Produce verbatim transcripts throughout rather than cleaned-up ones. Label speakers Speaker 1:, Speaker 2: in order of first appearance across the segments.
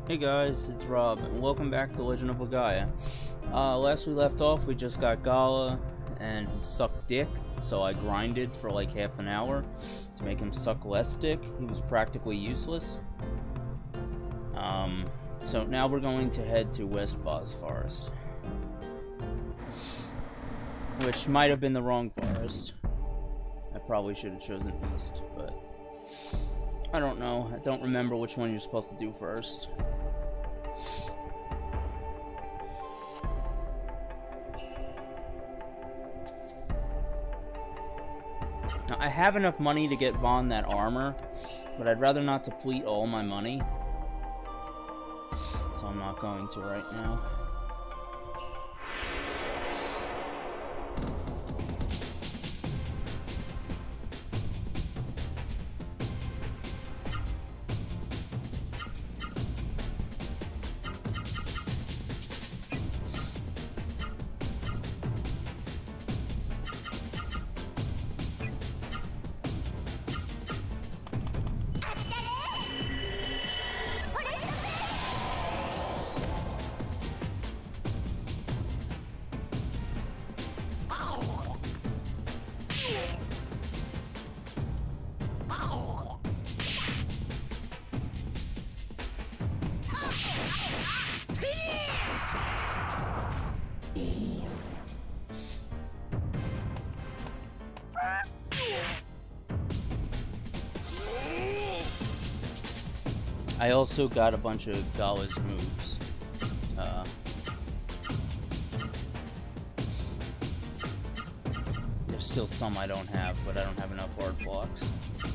Speaker 1: Hey guys, it's Rob, and welcome back to Legend of Legaia. Uh, last we left off, we just got Gala, and he sucked dick, so I grinded for like half an hour to make him suck less dick. He was practically useless. Um, so now we're going to head to West Foz Forest. Which might have been the wrong forest. I probably should have chosen East, but I don't know. I don't remember which one you're supposed to do first. Now, I have enough money to get Vaughn that armor, but I'd rather not deplete all my money. So I'm not going to right now. I also got a bunch of Gala's moves. Uh, there's still some I don't have, but I don't have enough hard blocks.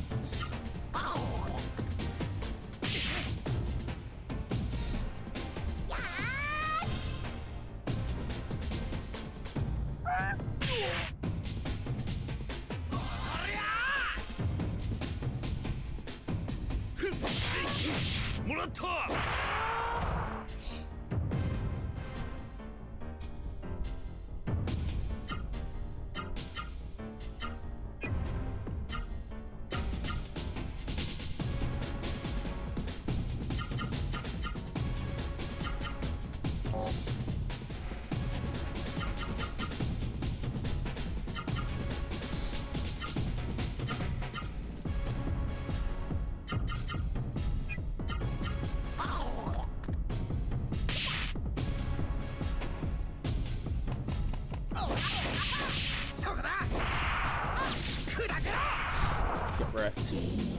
Speaker 1: Get wrecked.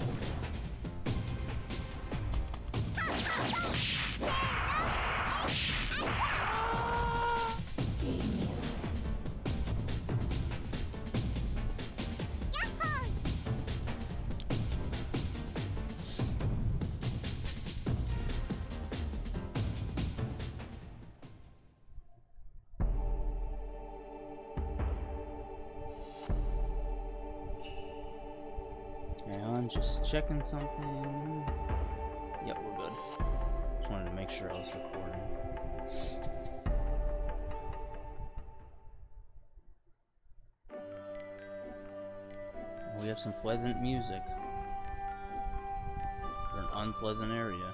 Speaker 1: Hang on, just checking something. Yep, we're good. Just wanted to make sure I was recording. We have some pleasant music for an unpleasant area.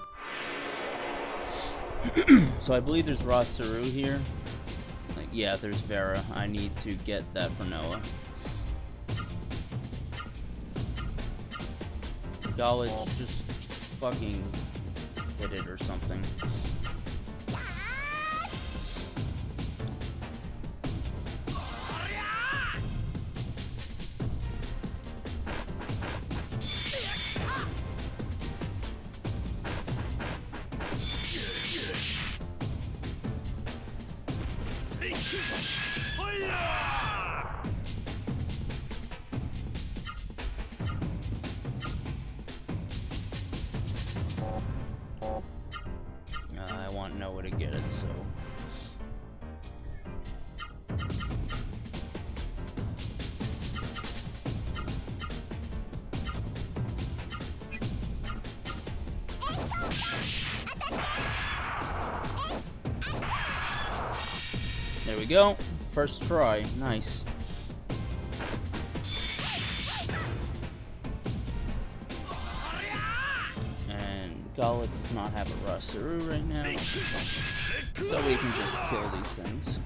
Speaker 1: So I believe there's Rosaru here. Like, yeah, there's Vera. I need to get that for Noah. Gala, just fucking hit it or something. I want Noah to get it, so... There we go. First try. Nice. And Gala does not have a Rasuru right now, so we can just kill these things.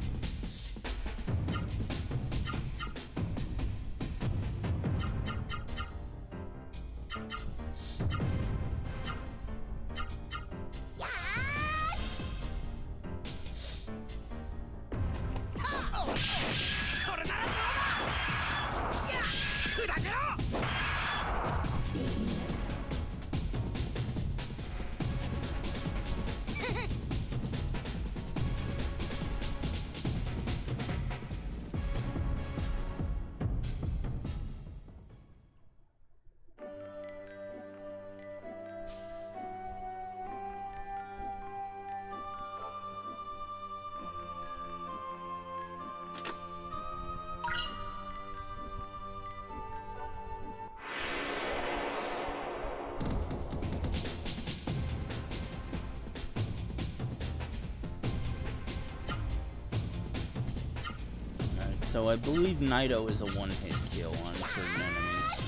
Speaker 1: So I believe Naito is a one-hit kill on certain enemies.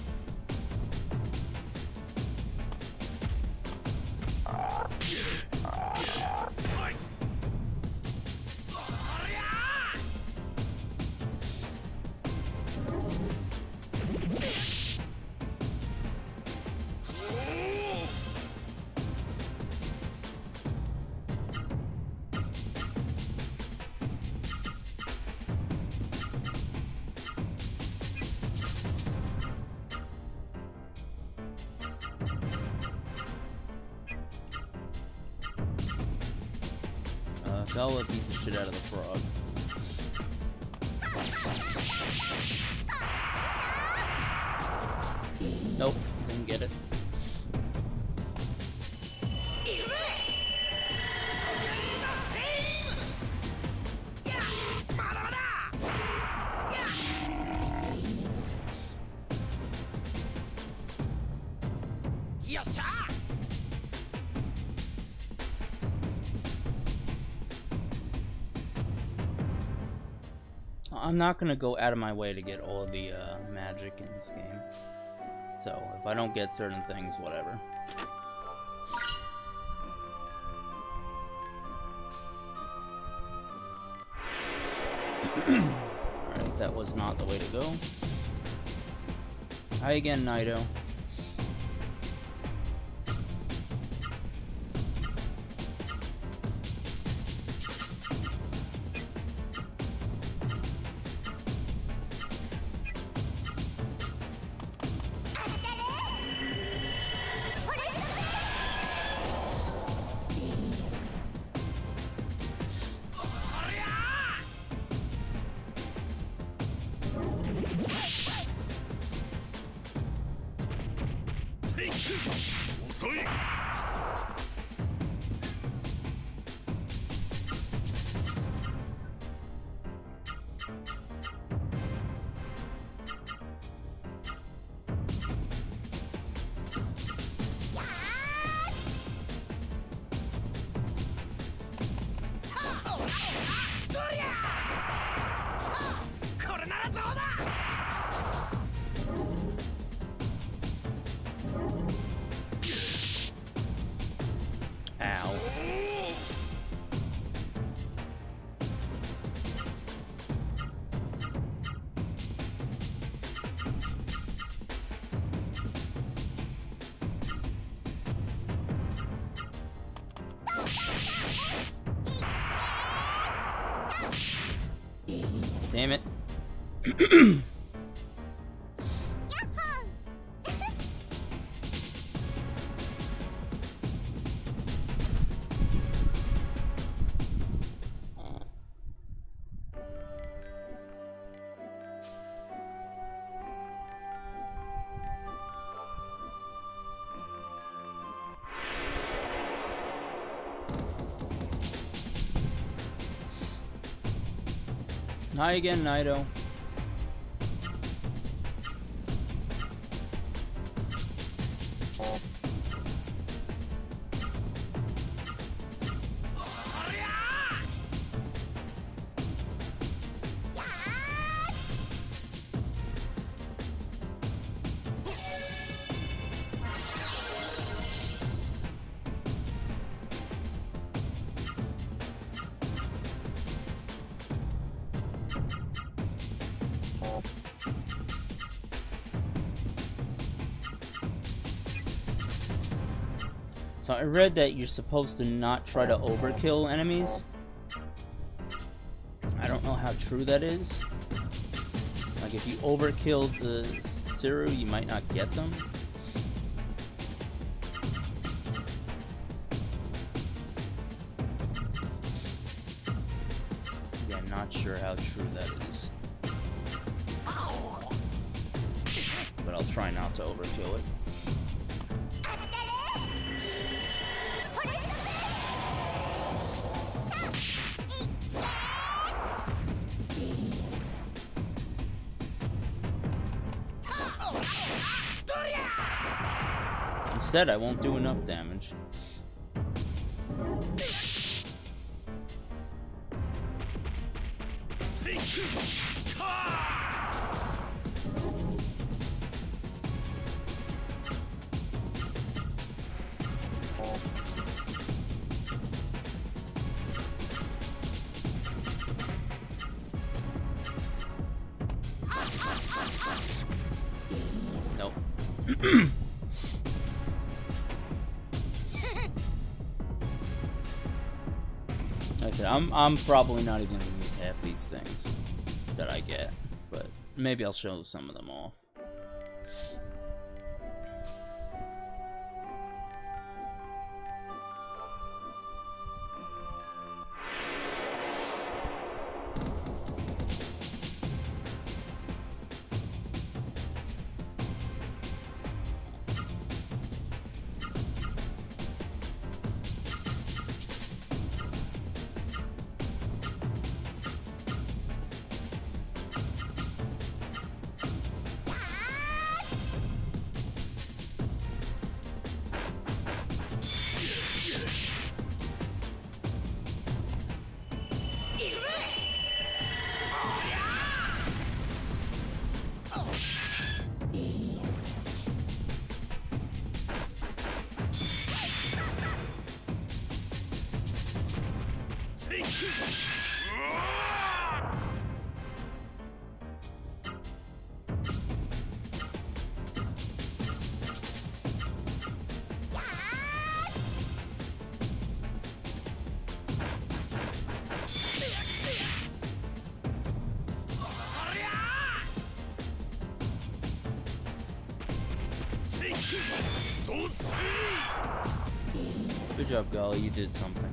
Speaker 1: Gala beat the shit out of the frog. Nope, didn't get it. I'm not gonna go out of my way to get all of the uh, magic in this game. So if I don't get certain things, whatever. Alright, that was not the way to go. Hi again, Naito. Damn it. Hi again, Naito. So I read that you're supposed to not try to overkill enemies. I don't know how true that is. Like, if you overkill the Siru, you might not get them. Yeah, not sure how true that is. But I'll try not to overkill it. Instead, I won't do enough damage. Nope. Okay, I'm I'm probably not even gonna use half these things that I get, but maybe I'll show some of them off. Good job, Golly, you did something.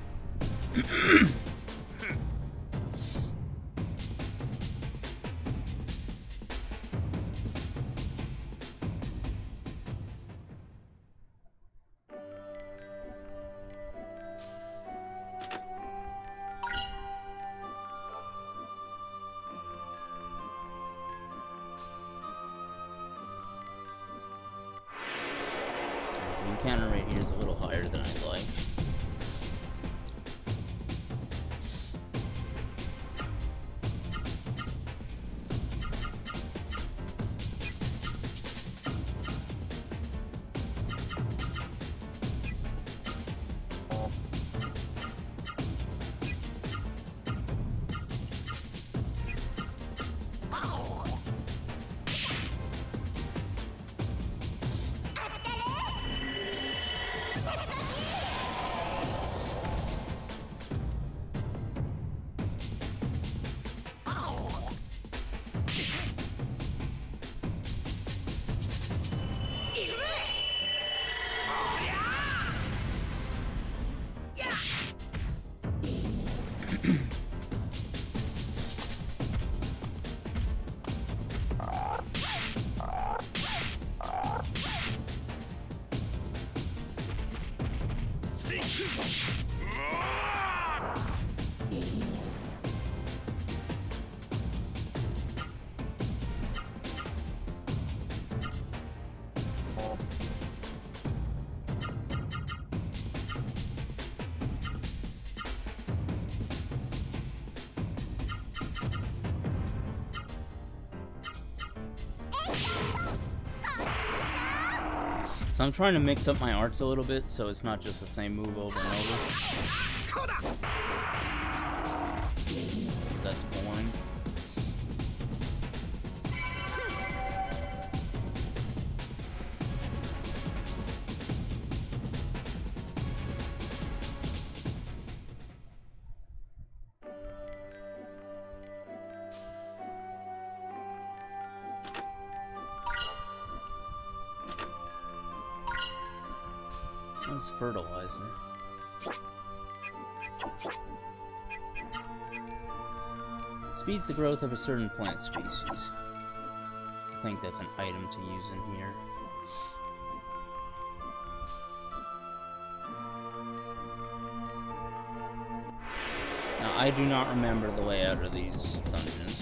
Speaker 1: The encounter rate here is a little higher than I'd like. So I'm trying to mix up my arts a little bit, so it's not just the same move over and over. That's boring. What's fertilizer? Speeds the growth of a certain plant species. I think that's an item to use in here. Now, I do not remember the layout of these dungeons.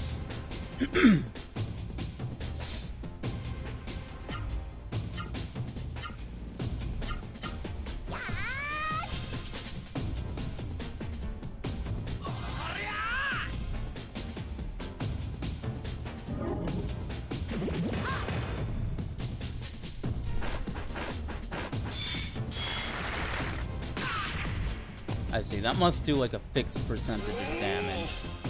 Speaker 1: I see, that must do like a fixed percentage of damage.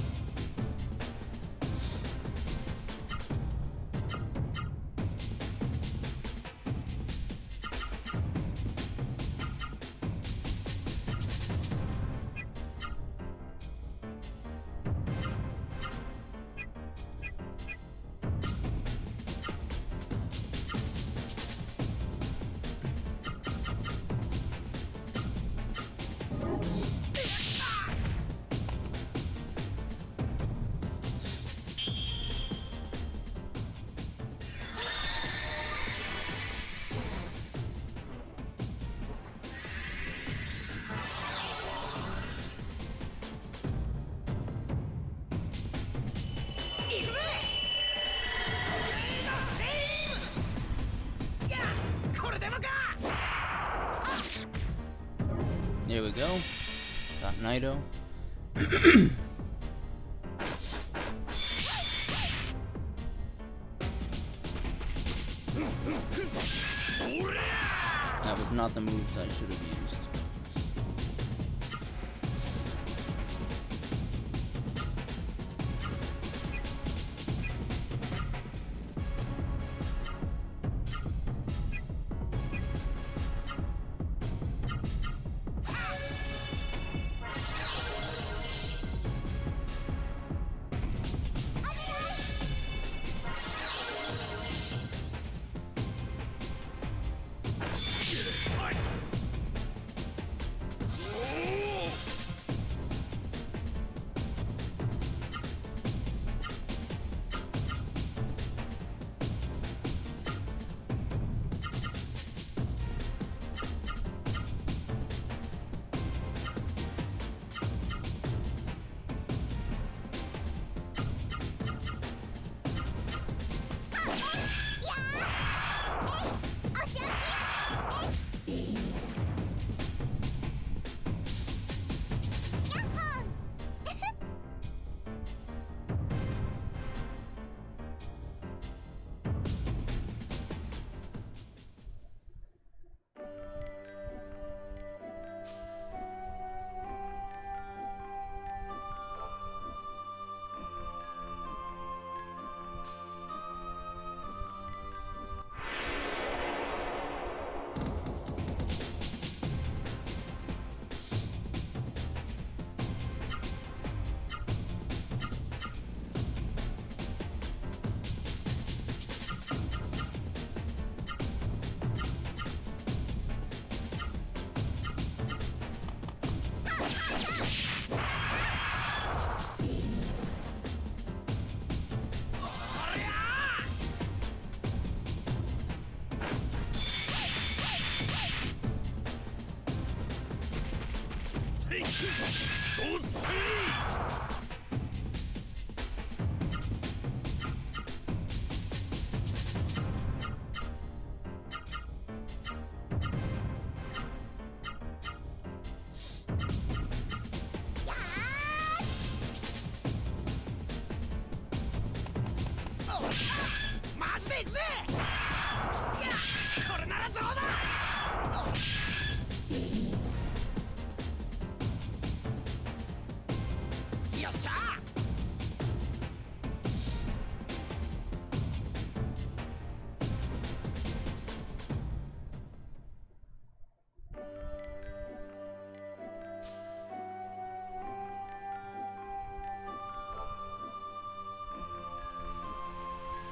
Speaker 1: There we go. Got Naito. That was not the moves I should have used.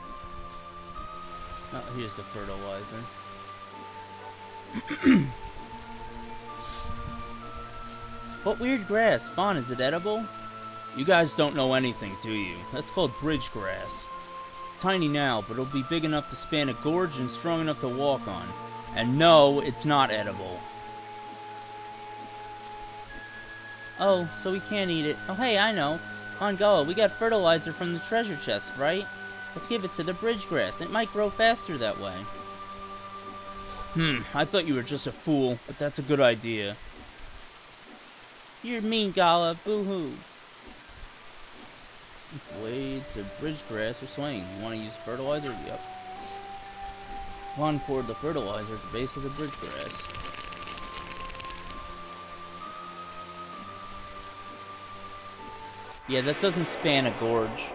Speaker 1: Oh, here's the fertilizer. What weird grass? Fawn, is it edible? You guys don't know anything, do you? That's called bridge grass. It's tiny now, but it'll be big enough to span a gorge and strong enough to walk on. And no, it's not edible. Oh, so we can't eat it. Oh, hey, I know. On Gala, we got fertilizer from the treasure chest, right? Let's give it to the bridge grass. It might grow faster that way. Hmm, I thought you were just a fool, but that's a good idea. You're mean, Gala. Boo-hoo. Blades of bridge grass are swaying. You want to use fertilizer? Yep. Juan poured the fertilizer at the base of the bridge grass. Yeah, that doesn't span a gorge.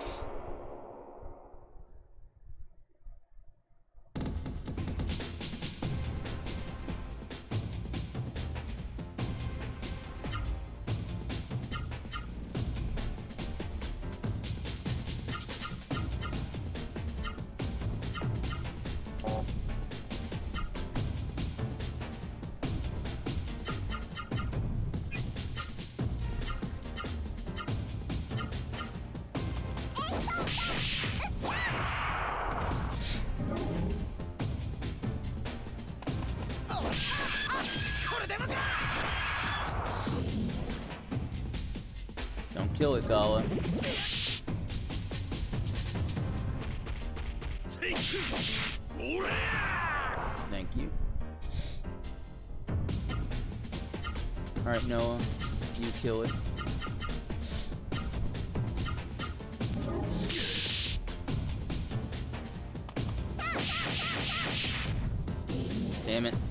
Speaker 1: Don't kill it, Gala. Thank you. Alright, Noah. You kill it. Damn it.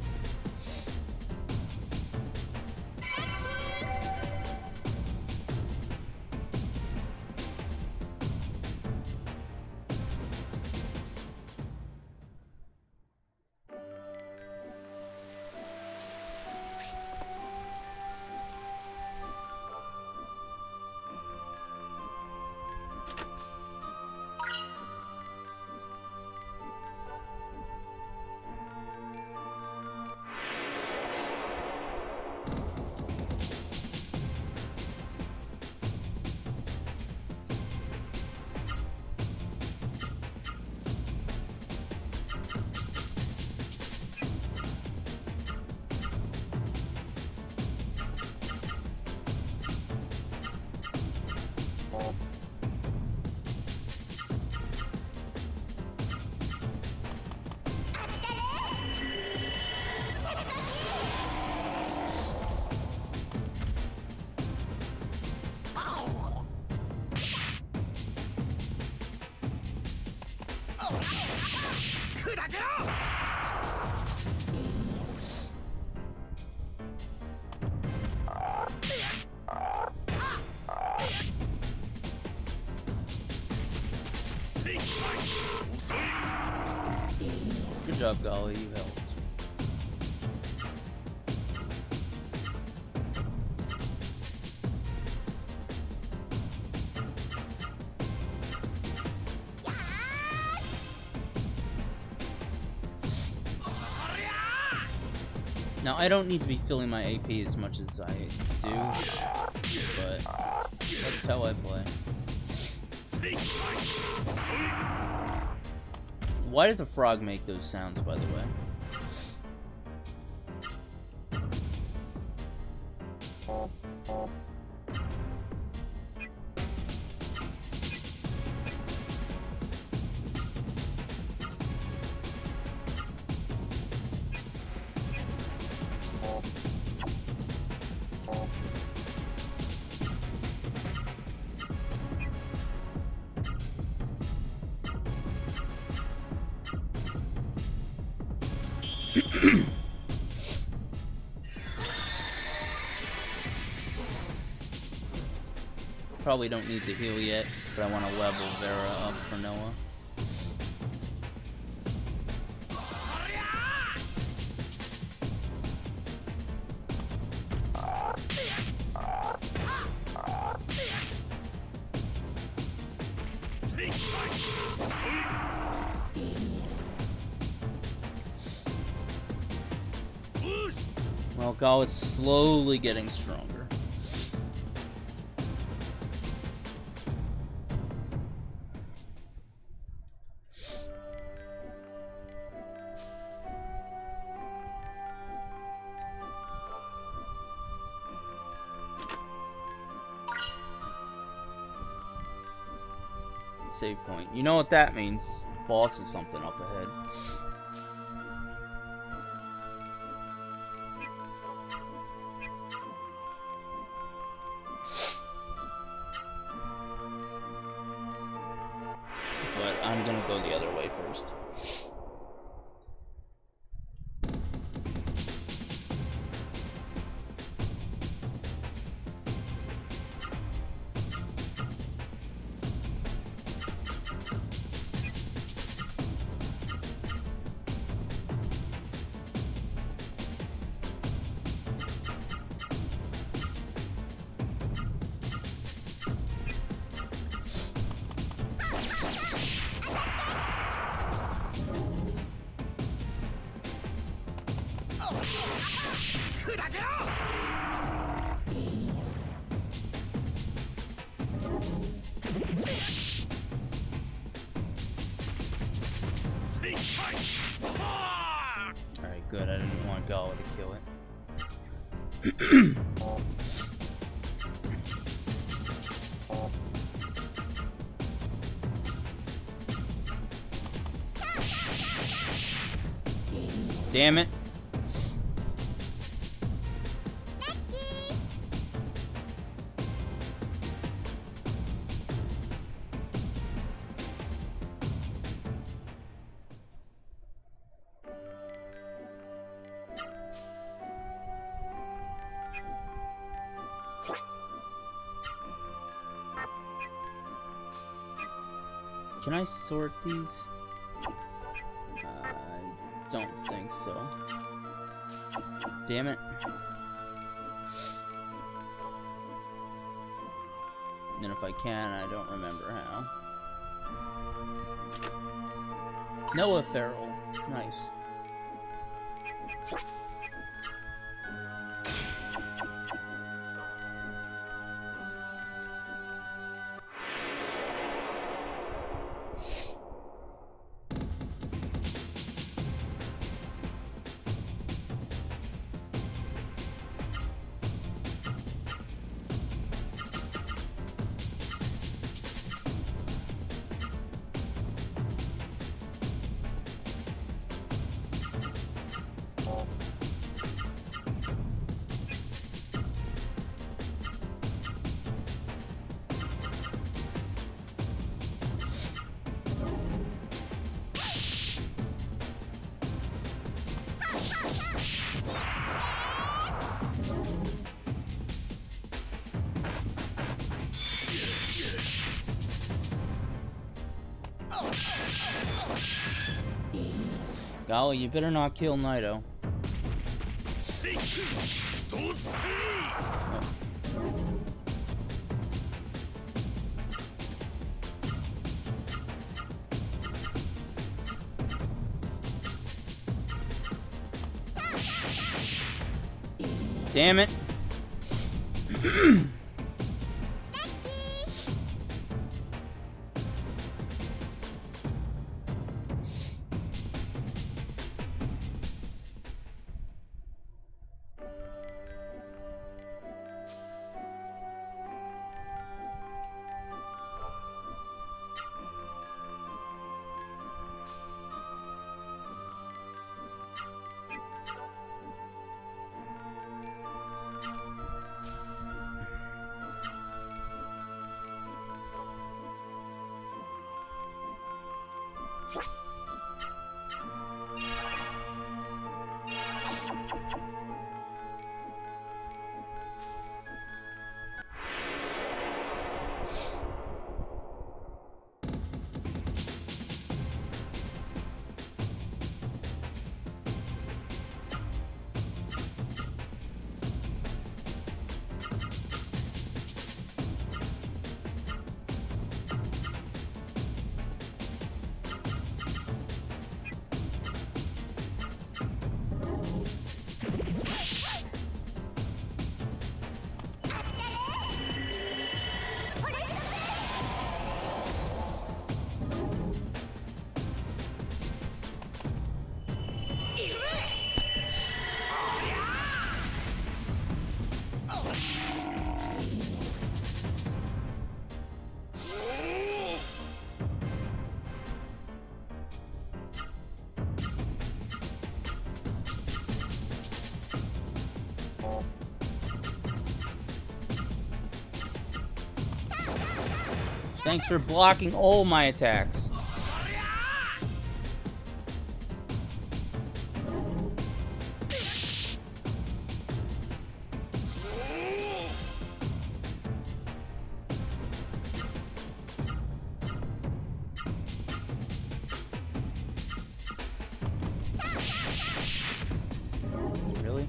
Speaker 1: Good job, Golly, you helped. Now, I don't need to be filling my A P as much as I do, but that's how I play. Why does a frog make those sounds, by the way? Probably don't need to heal yet, but I want to level Vera up for Noah. Well, Gal is slowly getting stronger. save point. You know what that means? Boss or something up ahead. But I'm gonna go the other way first. Alright, good. I didn't want Gala to kill it. Damn it. Can I sort these? I don't think so. Damn it. And if I can, I don't remember how. Noah Farrell. Nice. Golly, you better not kill Naito. Oh. Damn it. Thanks for blocking all my attacks. Really?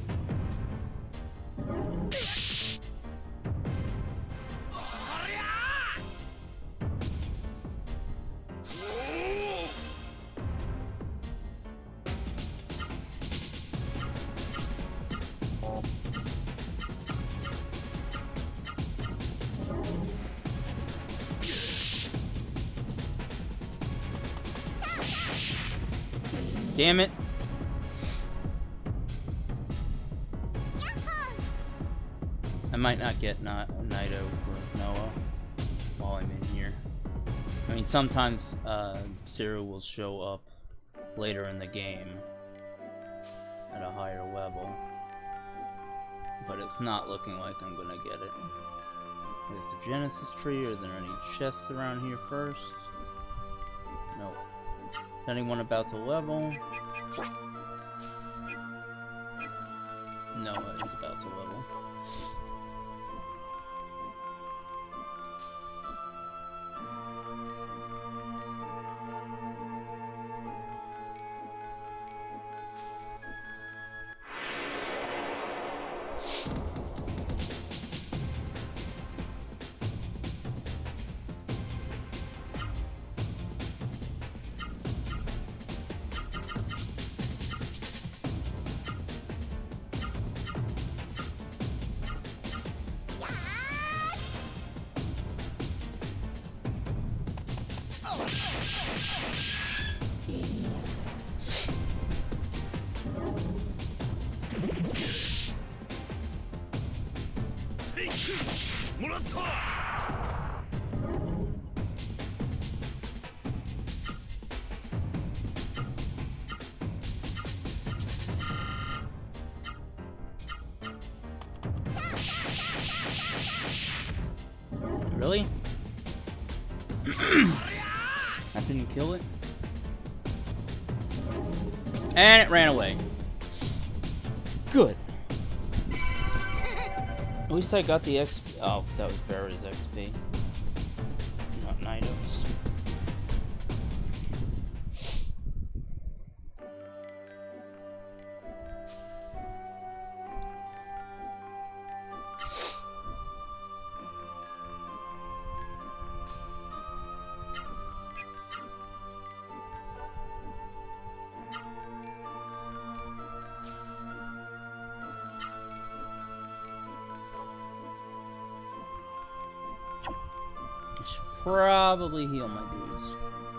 Speaker 1: Damn it. I might not get Na Naito for Noah while I'm in here. I mean, sometimes uh, Zero will show up later in the game at a higher level, but it's not looking like I'm gonna get it. Is the Genesis tree? Are there any chests around here first? Nope. Is anyone about to level? Noah is about to level. Really? That didn't kill it? And it ran away. Good. At least I got the X P. Oh, that was Vera's X P. Not Naito's. Probably heal my dudes.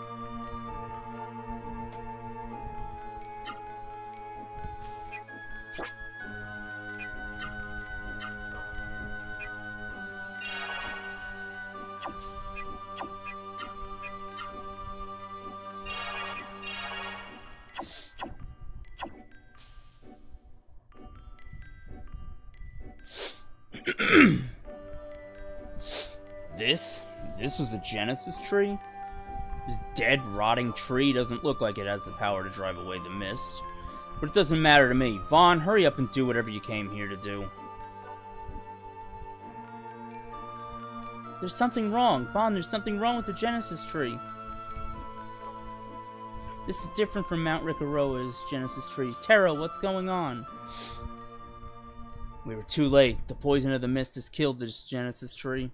Speaker 1: This? This was a Genesis tree? This dead, rotting tree doesn't look like it has the power to drive away the mist. But it doesn't matter to me. Vaughn, hurry up and do whatever you came here to do. There's something wrong. Vaughn, there's something wrong with the Genesis tree. This is different from Mount Rikaroa's Genesis tree. Terra, what's going on? We were too late. The poison of the mist has killed this Genesis tree.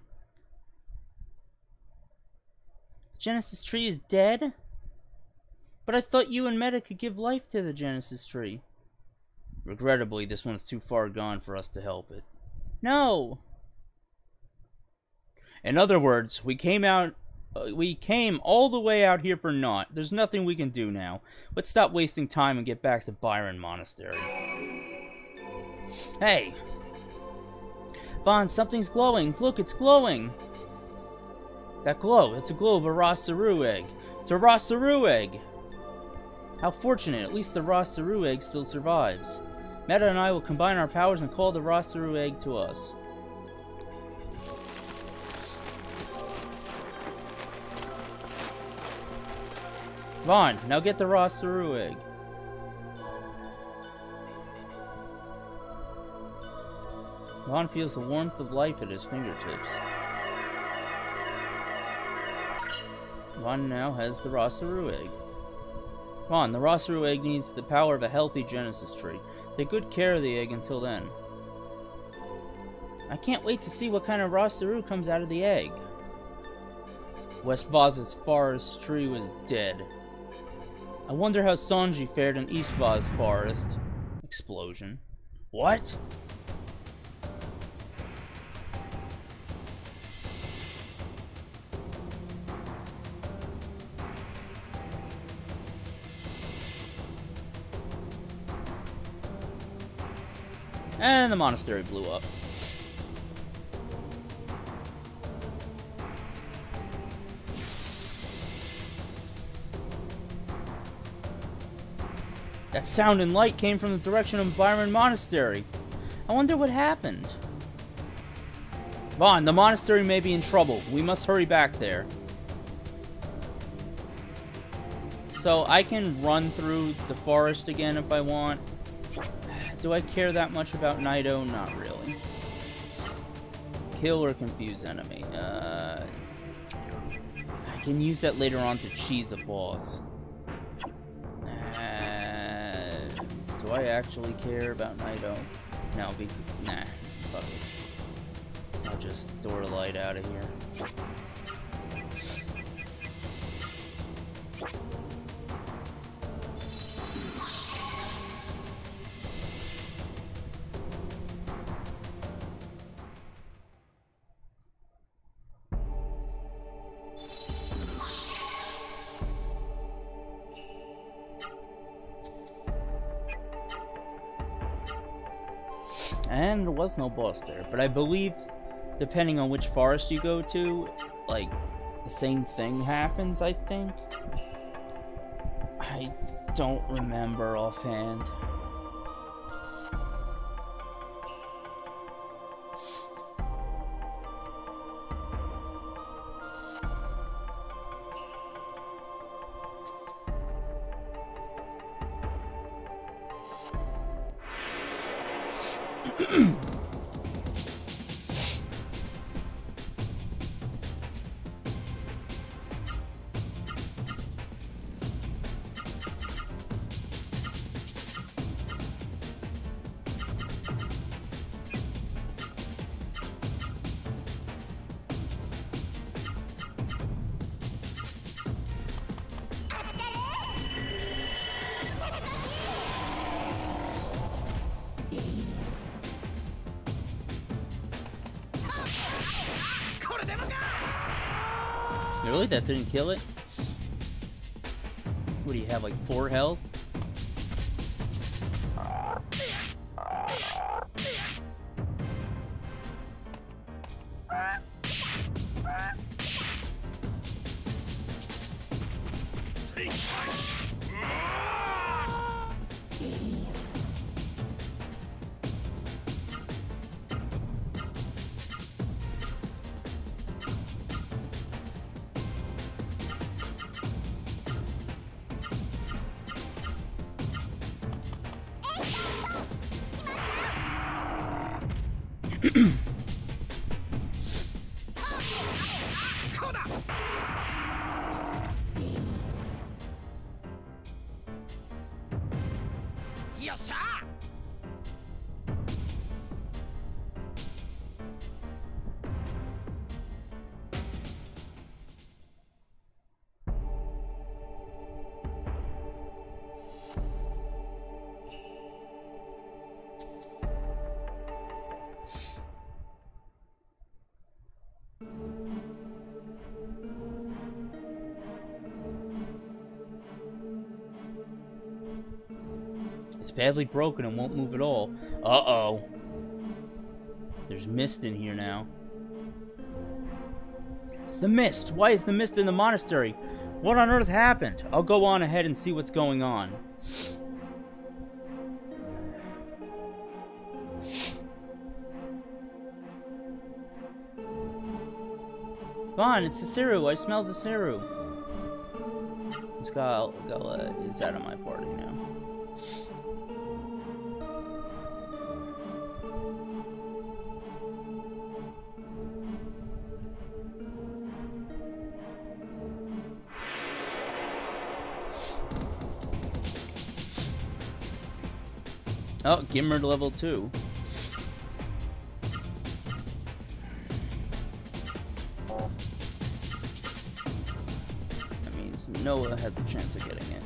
Speaker 1: Genesis tree is dead? But I thought you and Meta could give life to the Genesis tree. Regrettably, this one's too far gone for us to help it. No! In other words, we came out... Uh, we came all the way out here for naught. There's nothing we can do now. Let's stop wasting time and get back to Byron Monastery. Hey! Vaughn, something's glowing. Look, it's glowing! That glow, it's a glow of a Rosaru egg. It's a Rosaru egg! How fortunate, at least the Rosaru egg still survives. Meta and I will combine our powers and call the Rosaru egg to us. Vaughn, now get the raw Saru egg. Vaughn feels the warmth of life at his fingertips. Vaughn now has the raw Saru egg. Vaughn, the raw Saru egg needs the power of a healthy Genesis tree. Take good care of the egg until then. I can't wait to see what kind of raw Saru comes out of the egg. West Vaz's forest tree was dead. I wonder how Sanji fared in East Vaz forest. Explosion. What? And the monastery blew up. That sound and light came from the direction of Byron Monastery. I wonder what happened. Vaughn, the monastery may be in trouble. We must hurry back there. So I can run through the forest again if I want. Do I care that much about Naito? Not really. Kill or confuse enemy. Uh, I can use that later on to cheese a boss. Do I actually care about Naito? No, because, nah, fuck it. I'll just store the light out of here. And there was no boss there, but I believe, depending on which forest you go to, like, the same thing happens, I think. I don't remember offhand. Really? That didn't kill it? What do you have, like four health? It's badly broken and won't move at all. Uh-oh. There's mist in here now. It's the mist! Why is the mist in the monastery? What on earth happened? I'll go on ahead and see what's going on. Vaughn, it's the Saru. I smelled the Saru. It's Gala, Gala is out of my party now. Oh, Gimmer level two. That means Noah had the chance of getting it.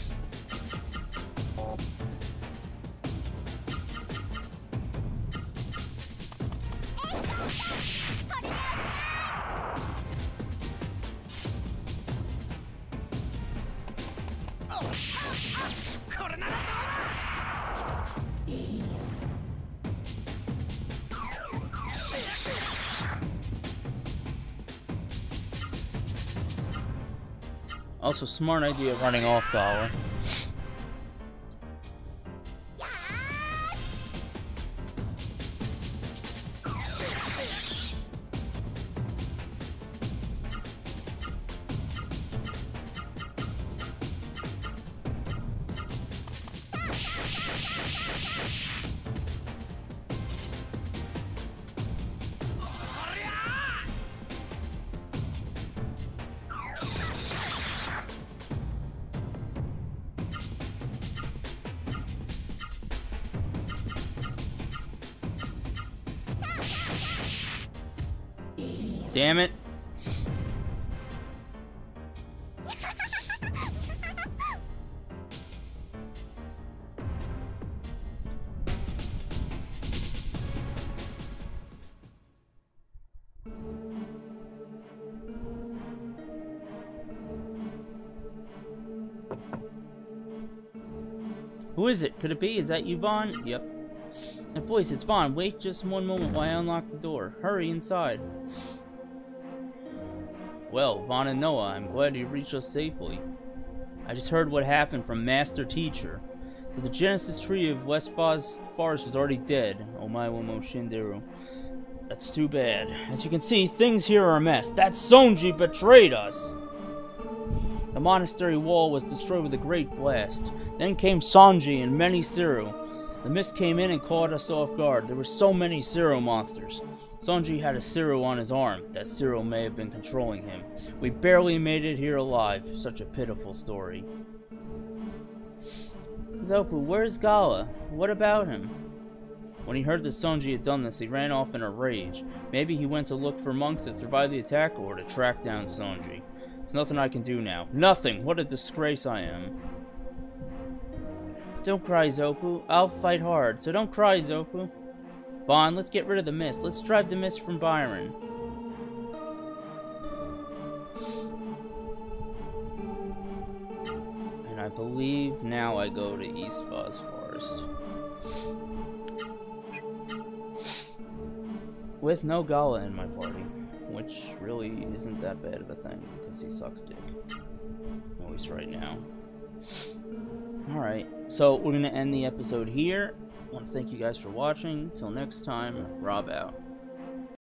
Speaker 1: Also, smart idea running off Gala. Damn it. Who is it? Could it be? Is that you, Vaughn? Yep. And voice, it's Vaughn. Wait just one moment while I unlock the door. Hurry inside. Well, Vaughn and Noah, I'm glad you reached us safely. I just heard what happened from Master Teacher. So the Genesis tree of West Forest is already dead. Omae wa mo shinderu. That's too bad. As you can see, things here are a mess. That Sonji betrayed us! The monastery wall was destroyed with a great blast. Then came Sonji and many Siru. The mist came in and caught us off guard. There were so many Siru monsters. Sonji had a Siru on his arm. That Siru may have been controlling him. We barely made it here alive. Such a pitiful story. Zopu, where's Gala? What about him? When he heard that Sonji had done this, he ran off in a rage. Maybe he went to look for monks that survived the attack or to track down Sonji. There's nothing I can do now. Nothing! What a disgrace I am. Don't cry, Zopu. I'll fight hard, so don't cry, Zopu. Vaughn, let's get rid of the mist. Let's drive the mist from Byron. And I believe now I go to East Foz Forest. With no Gala in my party, which really isn't that bad of a thing, because he sucks dick. At least right now. Alright, so we're going to end the episode here. I want to thank you guys for watching. Till next time, Rob out.